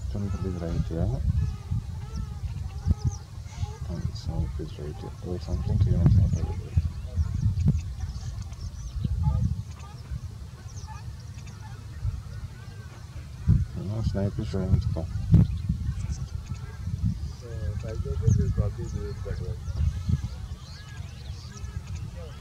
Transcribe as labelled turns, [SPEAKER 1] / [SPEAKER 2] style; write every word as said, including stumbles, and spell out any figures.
[SPEAKER 1] temple is right here. And smoke is right here. Or something to not available. No sniper is showing its car.
[SPEAKER 2] So, I guess it is probably the better one.